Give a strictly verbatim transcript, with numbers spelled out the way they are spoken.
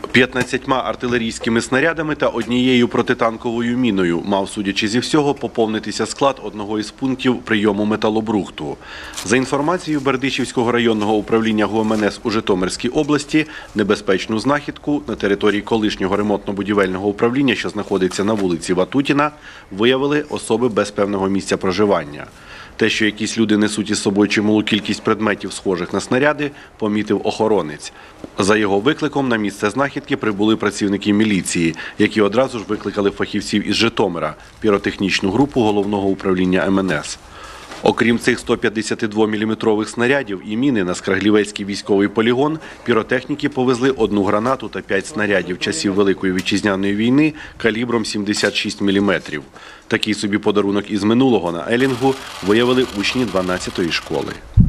п'ятнадцятьма артилерійськими снарядами та однією протитанковою міною мав, судячи зі всього, поповнитися склад одного із пунктів прийому металобрухту. За інформацією Бердичівського районного управління ГУМНС у Житомирській області, небезпечну знахідку на території колишнього ремонтно-будівельного управління, що знаходиться на вулиці Ватутіна, виявили особи без певного місця проживання. Те, що якісь люди несуть із собою чималу кількість предметів, схожих на снаряди, помітив охоронець. За його викликом на місце знахідки прибули працівники міліції, які одразу ж викликали фахівців із Житомира, піротехнічну групу головного управління ем ен ес. Окрім цих сто п'ятдесятидвоміліметрових снарядів і міни на Скраглівецький військовий полігон, піротехніки повезли одну гранату та п'ять снарядів часів Великої Вітчизняної війни калібром сімдесят шість міліметрів. Такий собі подарунок із минулого на Елінгу виявили учні дванадцятої школи.